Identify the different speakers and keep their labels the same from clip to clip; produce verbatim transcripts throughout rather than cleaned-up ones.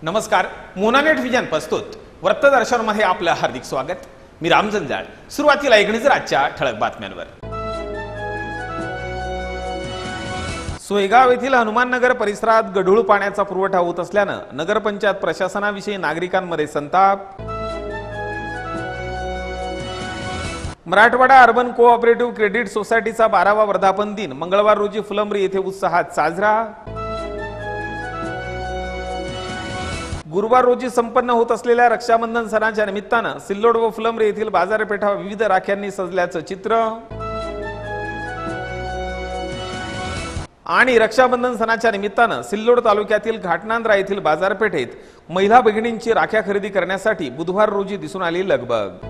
Speaker 1: नमस्कार, मोनानेट विजन प्रस्तुत व्रतदर्शन मध्ये आपलं हार्दिक स्वागत। मी राम जंजाळ। सुरुवातीला एक नजर आजच्या ठळक बातम्यांवर। सोयगाव येथील हनुमाननगर परिसरात गढूळ पाण्याचा पुरवठा होत असल्याने नगरपंचायत प्रशासनाविषयी नागरिकांमध्ये संताप। मराठवाडा अर्बन कोऑपरेटिव्ह क्रेडिट सोसायटीचा बारावा वर्धापन दिन मंगळवार रोजी फुलंब्री येथे उत्साहात साजरा। गुरुवार रोजी संपन्न होत असलेल्या रक्षाबंधन सणाच्या निमित्ताने सिल्लोड व फुलंब्री येथील बाजारपेठा विविध राख्यांनी सजल्याचं चित्र। आणि रक्षाबंधन सणाच्या निमित्ताने सिल्लोड तालुक्यातील घाटनांद्रा येथील बाजारपेठेत महिला भगिनींची राख्या खरेदी करण्यासाठी बुधवार रोजी दिसून आली लगबग।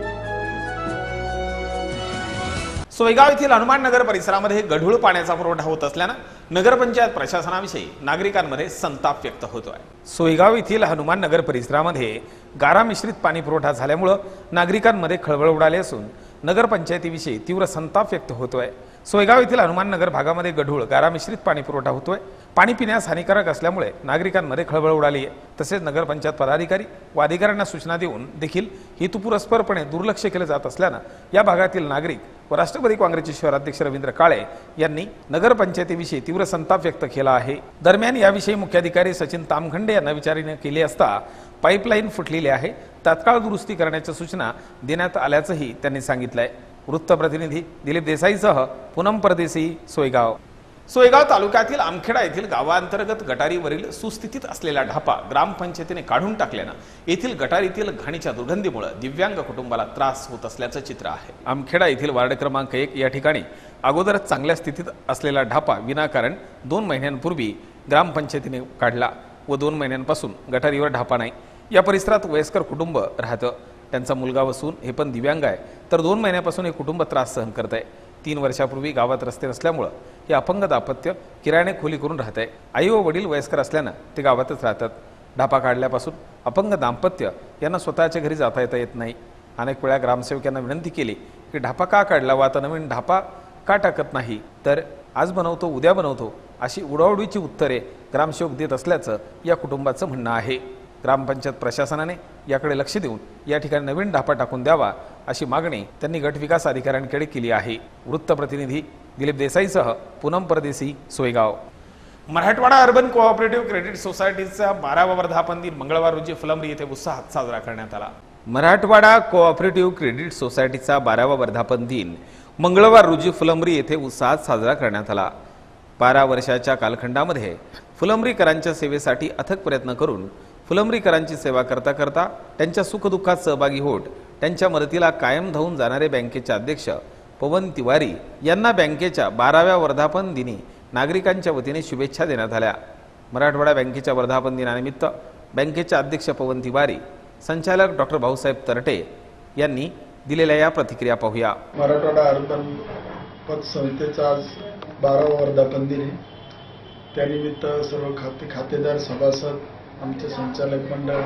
Speaker 1: सोयगाव येथील हनुमाननगर परिसरामध्ये गढूळ पाण्याचा पुरवठा होत असल्याने नगरपंचायत प्रशासनाविषयी नागरिकांमध्ये संताप व्यक्त होतोय। सोयगाव येथील हनुमाननगर परिसरामध्ये गारा मिश्रित पाणी पुरवठा झाल्यामुळे नागरिकांमध्ये खळबळ उडाली असून नगरपंचायतीविषयी तीव्र संताप व्यक्त होतोय। सोयगाव येथील हनुमाननगर भागामध्ये गढूळ गारा मिश्रित पाणी पुरवठा होतोय। पाणी पिण्यास हानिकारक असल्यामुळे नागरिकांमध्ये खळबळ उडाली आहे। तसेच नगरपंचायत पदाधिकारी व अधिकाऱ्यांना सूचना देऊन देखील हेतुपुरस्परपणे दुर्लक्ष केले जात असल्याने या भागातील नागरिक व राष्ट्रवादी काँग्रेसचे शहराध्यक्ष रवींद्र काळे यांनी नगरपंचायतीविषयी तीव्र संताप व्यक्त केला आहे। दरम्यान याविषयी मुख्याधिकारी सचिन तामखंडे यांना विचारणा केली असता पाईपलाईन फुटलेली आहे, तात्काळ दुरुस्ती करण्याच्या सूचना देण्यात आल्याचंही त्यांनी सांगितलंय। वृत्त प्रतिनिधी दिलीप देसाईसह पूनम परदेशी, सोयगाव। सोयगाव तालुक्यातील आमखेडा येथील गावांतर्गत गटारीवरील सुस्थितीत असलेला ढापा ग्रामपंचायतीने काढून टाकल्याने येथील गटारीतील घाणीच्या दुर्गंधीमुळे दिव्यांग कुटुंबाला त्रास होत असल्याचं चित्र आहे। आमखेडा येथील वार्ड क्रमांक एक या ठिकाणी अगोदरच चांगल्या स्थितीत असलेला ढापा विनाकारण दोन महिन्यांपूर्वी ग्रामपंचायतीने काढला व दोन महिन्यांपासून गटारीवर ढापा नाही। या परिसरात वयस्कर कुटुंब राहतं, त्यांचा मुलगा व सून हे पण दिव्यांग आहे, तर दोन महिन्यापासून हे कुटुंब त्रास सहन करत आहे। तीन वर्षापूर्वी गावात रस्ते नसल्यामुळे हे अपंग दाम्पत्य किरायाने खोली करून राहत आहे। आई व वडील वयस्कर असल्याने ते गावातच राहतात। ढापा काढल्यापासून अपंग दाम्पत्य यांना स्वतःच्या घरी जाता येता येत नाही। अनेक वेळा ग्रामसेवकांना विनंती केली की ढापा का काढला व आता नवीन ढापा का टाकत नाही, तर आज बनवतो उद्या बनवतो अशी उडावडीची उत्तरे ग्रामसेवक देत असल्याचं या कुटुंबाचं म्हणणं आहे। ग्रामपंचायत प्रशासनाने याकडे लक्ष देऊन या ठिकाणी नवीन ढापा टाकून द्यावा अशी मागणी त्यांनी गट विकास अधिकाऱ्यांकडे केली आहे। वृत्त प्रतिनिधी दिलीप देसाईसह Poonam Pardeshi, Soygaon. Marathwada urban cooperative credit सोसायटीचा बारावा वर्धापन दिन मंगळवार रोजी फुलंब्री येथे उत्साहात साजरा करण्यात आला। मराठवाडा कोऑपरेटिव्ह क्रेडिट सोसायटीचा बारावा वर्धापन दिन मंगळवार रोजी फुलंब्री येथे उत्साहात साजरा करण्यात आला। बारा वर्षाच्या कालखंडामध्ये फुलंब्रीकरांच्या सेवेसाठी अथक प्रयत्न करून फुलंब्रीकरांची सेवा करता करता त्यांच्या सुखदुःखात सहभागी होत त्यांच्या मदतीला कायम धावून जाणारे बँकेचे अध्यक्ष पवन तिवारी यांना बँकेच्या बाराव्या वर्धापन दिनी नागरिकांच्या वतीने शुभेच्छा देण्यात आल्या। मराठवाडा बँकेच्या वर्धापन दिनानिमित्त बँकेचे अध्यक्ष पवन तिवारी, संचालक डॉक्टर भाऊसाहेब तरटे यांनी दिलेल्या या प्रतिक्रिया पाहूया।
Speaker 2: मराठवाडा अर्बन पतसंस्थेचा आज बारावा वर्धापन दिन आहे। त्यानिमित्त सर्व खाते खातेदार सभासद, आमचे संचालक मंडळ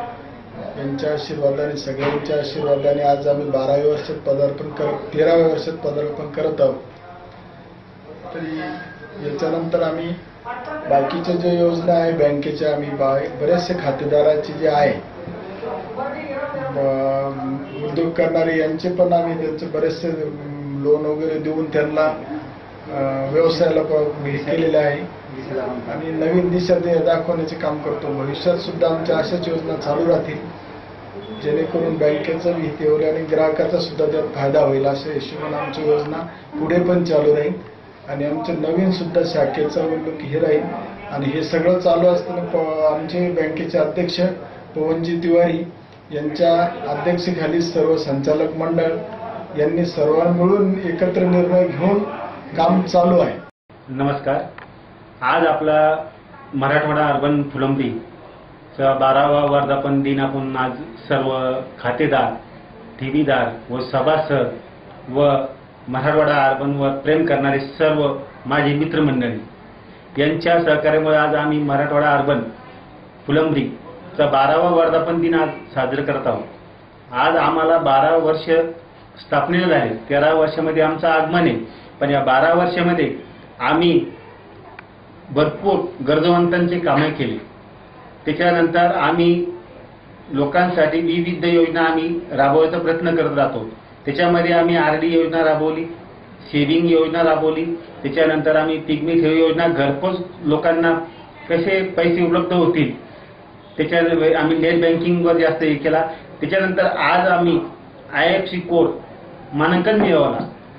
Speaker 2: यांच्या आशीर्वादाने, सगळ्यांच्या आशीर्वादाने आज आम्ही बाराव्या वर्षात पदार्पण करत तेराव्या वर्षात पदार्पण करत आहोत। तरी याच्यानंतर आम्ही बाकीच्या ज्या योजना आहे बँकेच्या, आम्ही बरेचसे खातेदाराचे जे आहे उद्योग करणारे यांचे पण आम्ही त्यांचे बरेचसे लोन वगैरे देऊन त्यांना व्यवसायाला केलेले आहे आणि नवीन दिशा दाखवण्याचे काम करतो। भविष्यात सुद्धा आमच्या अशाच योजना चालू राहतील जेणेकरून बँकेचं हित होईल आणि ग्राहकाचा सुद्धा त्यात फायदा होईल। अशा हिशोबाने आमची योजना पुढे पण चालू राहील आणि आमचे नवीन सुद्धा शाखेचं उल्लेख हे राहील। आणि हे सगळं चालू असताना आमचे बँकेचे अध्यक्ष पवनजी तिवारी यांच्या अध्यक्षतेखाली सर्व संचालक मंडळ यांनी सर्वांनी मिळून एकत्र निर्णय घेऊन काम चालू आहे।
Speaker 3: नमस्कार, आज आपला मराठवाडा अर्बन फुलंब्रीचा बारावा वर्धापन दिन आपण आज सर्व खातेदार, ठेवीदार व सभासद व मराठवाडा अर्बनवर प्रेम करणारे सर्व माझे मित्रमंडळी यांच्या सहकार्यामुळे आज आम्ही मराठवाडा अर्बन फुलंब्रीचा बारावा वर्धापन दिन आज साजरा करत आहोत। आज आम्हाला बारा वर्ष स्थापनेला झाले, तेरा वर्षामध्ये आमचं आगमन आहे, पण या बारा वर्षामध्ये आम्ही भरपूर गरजवंतांची कामे केली। त्याच्यानंतर आम्ही लोकांसाठी विविध योजना आम्ही राबवायचा प्रयत्न करत राहतो. त्याच्यामध्ये आम्ही आर डी योजना राबवली, सेव्हिंग योजना राबवली, त्याच्यानंतर आम्ही पिगमी ठेव योजना, घरपोच लोकांना कसे पैसे उपलब्ध होतील त्याच्यावर आम्ही नेट बँकिंगवर जास्त हे केला. त्याच्यानंतर आज आम्ही आय एफ सी कोड मानांकन मिळवला.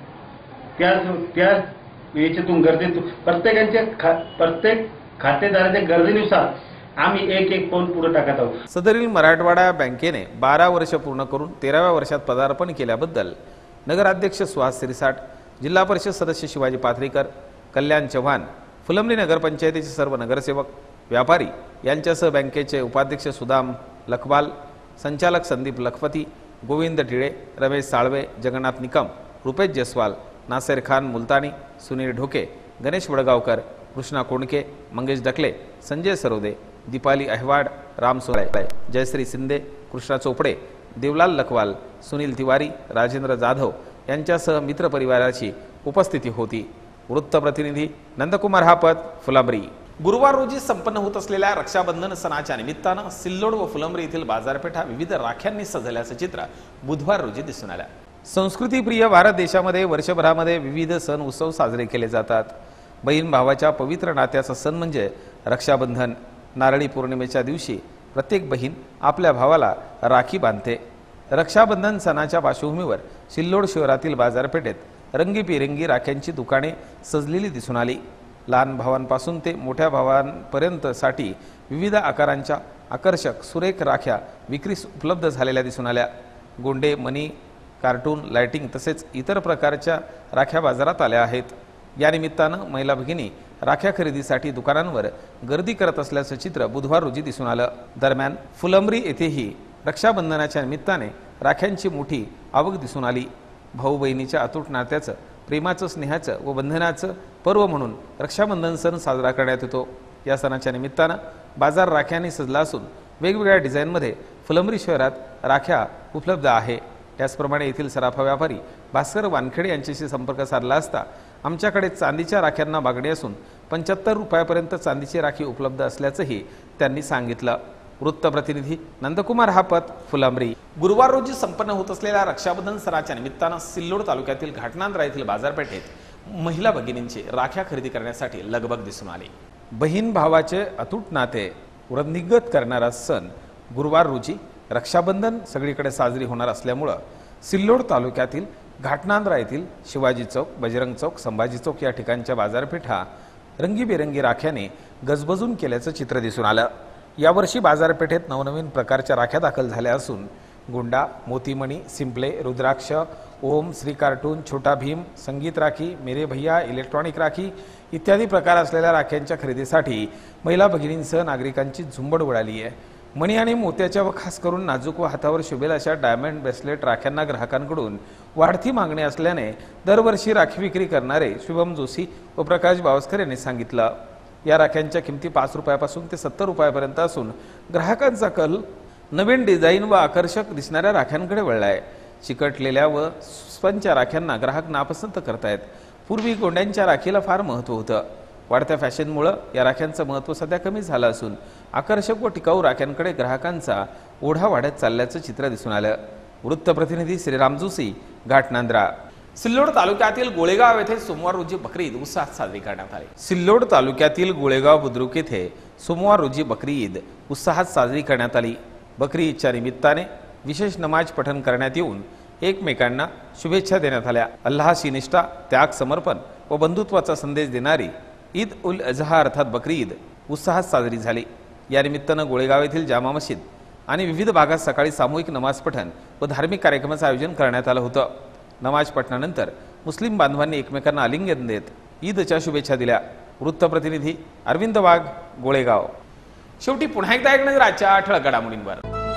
Speaker 3: त्या त्या याच्यातून गरजेतून प्रत्येकाच्या खा प्रत्येक खातेदाराच्या गरजेनुसार आम्ही एक एक पाऊल पुढे टाकत आहोत.
Speaker 1: सदरील मराठवाडा बँकेने बारा वर्ष पूर्ण करून तेराव्या वर्षात पदार्पण केल्याबद्दल नगराध्यक्ष सुहास सिरसाट, जिल्हा परिषद सदस्य शिवाजी पाथरीकर, कल्याण चव्हाण, फुलंब्री नगरपंचायतीचे सर्व नगरसेवक, व्यापारी यांच्यासह बँकेचे उपाध्यक्ष सुदाम लखवाल, संचालक संदीप लखपती, गोविंद टिळे, रमेश साळवे, जगन्नाथ निकम, रुपेश जयस्वाल, नासेर खान मुलतानी, सुनील ढोके, गणेश वडगावकर, कृष्णा कोंडके, मंगेश डकले, संजय सरोदे, दीपाली अहवाड, राम सोराय, जयश्री शिंदे, कृष्णा चोपडे, देवलाल लखवाल, सुनील तिवारी, राजेंद्र जाधव यांच्यासह मित्रपरिवाराची उपस्थिती होती. वृत्तप्रतिनिधी नंदकुमार हापत, फुलंब्री. गुरुवार रोजी संपन्न होत असलेल्या रक्षाबंधन सणाच्या निमित्तानं सिल्लोड व फुलंब्री येथील बाजारपेठा विविध राख्यांनी सजल्याचं चित्र बुधवार रोजी दिसून आलं. संस्कृतीप्रिय भारत देशामध्ये वर्षभरामध्ये विविध सण उत्सव साजरे केले जातात. बहीण भावाच्या पवित्र नात्याचा सण म्हणजे रक्षाबंधन. नारळी पौर्णिमेच्या दिवशी प्रत्येक बहीण आपल्या भावाला राखी बांधते. रक्षाबंधन सणाच्या पार्श्वभूमीवर सिल्लोड शहरातील बाजारपेठेत रंगीबेरंगी राख्यांची दुकाने सजलेली दिसून आली. लहान भावांपासून ते मोठ्या भावांपर्यंत साठी विविध आकारांच्या आकर्षक सुरेख राख्या विक्रीस उपलब्ध झालेल्या दिसून आल्या. गोंडे, मणी, कार्टून, लाइटिंग तसेच इतर प्रकारच्या राख्या बाजारात आल्या आहेत. या निमित्तानं महिला भगिनी राख्या खरेदीसाठी दुकानांवर गर्दी करत असल्याचं चित्र बुधवार रोजी दिसून आलं. दरम्यान फुलंब्री येथेही रक्षाबंधनाच्या निमित्ताने राख्यांची मोठी आवक दिसून आली. भाऊ बहिणीच्या अतूट नात्याचं, प्रेमाचं, स्नेहाचं व बंधनाचं पर्व म्हणून रक्षाबंधन सण साजरा करण्यात येतो. या सणाच्या निमित्तानं बाजार राख्यांनी सजला असून वेगवेगळ्या डिझाईनमध्ये फुलंब्री शहरात राख्या उपलब्ध आहे. त्याचप्रमाणे येथील सराफा व्यापारी भास्कर वानखेडे यांच्याशी संपर्क साधला असता आमच्याकडे चांदीच्या राख्यांना मागणी असून पंच्याहत्तर रुपयापर्यंत चांदीची राखी उपलब्ध असल्याचंही त्यांनी सांगितलं. वृत्तप्रतिनिधी नंदकुमार हापत, फुलंब्री. गुरुवार रोजी संपन्न होत असलेल्या रक्षाबंधन सणाच्या निमित्तानं सिल्लोड तालुक्यातील घाटनांद्रा येथील बाजारपेठेत महिला भगिनींची राख्या खरेदी करण्यासाठी लगबग दिसून आली. बहीण भावाचे अतूट नाते वृद्धिंगत करणारा सण गुरुवार रोजी रक्षाबंधन सगळीकडे साजरी होणार असल्यामुळं सिल्लोड तालुक्यातील घाटनांद्रा येथील शिवाजी चौक, बजरंग चौक, संभाजी चौक या ठिकाणच्या बाजारपेठा रंगीबेरंगी राख्याने गजबजून केल्याचं चित्र दिसून आलं. यावर्षी बाजारपेठेत नवनवीन प्रकारच्या राख्या दाखल झाल्या असून गुंडा, मोतीमणी, सिंपले, रुद्राक्ष, ओम, श्री कार्टून, छोटा भीम, संगीत राखी, मेरे भैया, इलेक्ट्रॉनिक राखी इत्यादी प्रकार असलेल्या राख्यांच्या खरेदीसाठी महिला भगिनींसह नागरिकांची झुंबड उडाली आहे. मणी आणि मोत्याच्या व खास करून नाजूक व हातावर शोभेल अशा डायमंड ब्रेसलेट राख्यांना ग्राहकांकडून वाढती मागणी असल्याने दरवर्षी राखी विक्री करणारे शुभम जोशी व प्रकाश बावस्कर यांनी सांगितलं. या राख्यांच्या किमती पाच रुपयापासून ते सत्तर रुपयापर्यंत असून ग्राहकांचा कल नवीन डिझाईन व आकर्षक दिसणाऱ्या राख्यांकडे वळला आहे. चिकटलेल्या व स्पंजच्या राख्यांना ग्राहक नापसंत करतायत. पूर्वी गोंड्यांच्या राखीला फार महत्त्व होतं. वाढत्या फॅशनमुळे या राख्यांचं महत्त्व सध्या कमी झालं असून आकर्षक व टिकाऊ राख्यांकडे ग्राहकांचा ओढा वाढत चालल्याचं चित्र दिसून आलं. वृत्तप्रतिनिधी श्रीराम जोशी, घाटनांद्रा. सिल्लोड तालुक्यातील गोळेगाव येथे सोमवार रोजी बकरी ईद उत्साहात साजरी करण्यात आली. सिल्लोड तालुक्यातील गोळेगाव बुद्रुक येथे सोमवार रोजी बकरी ईद उत्साहात साजरी करण्यात आली. बकरी ईदच्या निमित्ताने विशेष नमाज पठण करण्यात येऊन एकमेकांना शुभेच्छा देण्यात आल्या. अल्लाहशी निष्ठा, त्याग, समर्पण व बंधुत्वाचा संदेश देणारी ईद उल अजहा अर्थात बकरी ईद उत्साहात साजरी झाली. या निमित्तानं गोळेगाव येथील जामा मशीद आणि विविध भागात सकाळी सामूहिक नमाज पठण व धार्मिक कार्यक्रमाचं आयोजन करण्यात आलं होतं. नमाज पठणानंतर मुस्लिम बांधवांनी एकमेकांना आलिंगन देत ईदच्या शुभेच्छा दिल्या. वृत्तप्रतिनिधी अरविंद वाघ, गोळेगाव. शेवटी पुन्हा एकदा एक नजर आजच्या ठळक घडामोडींवर.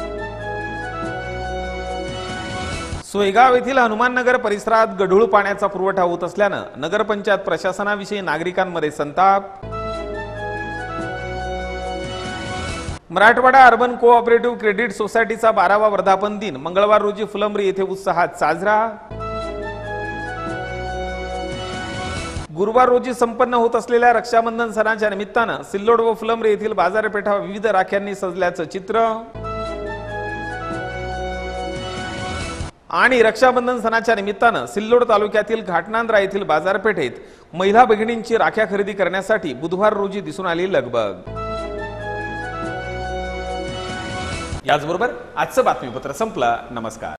Speaker 1: सोयगाव येथील हनुमाननगर परिसरात गढूळ पाण्याचा पुरवठा होत असल्यानं नगरपंचायत प्रशासनाविषयी नागरिकांमध्ये संताप. मराठवाडा अर्बन कोऑपरेटिव्ह क्रेडिट सोसायटीचा बारावा वर्धापन दिन मंगळवार रोजी फुलंब्री येथे उत्साहात साजरा. गुरुवार रोजी संपन्न होत असलेल्या रक्षाबंधन सणाच्या निमित्तानं सिल्लोड व फुलंब्री येथील बाजारपेठा विविध राख्यांनी सजल्याचं चित्र। आणि रक्षाबंधन सणाच्या निमित्तानं सिल्लोड तालुक्यातील घाटनांद्रा येथील बाजारपेठेत महिला भगिनींची राख्या खरेदी करण्यासाठी बुधवार रोजी दिसून आली लगबग। याचबरोबर आजचं बातमीपत्र संपलं। नमस्कार।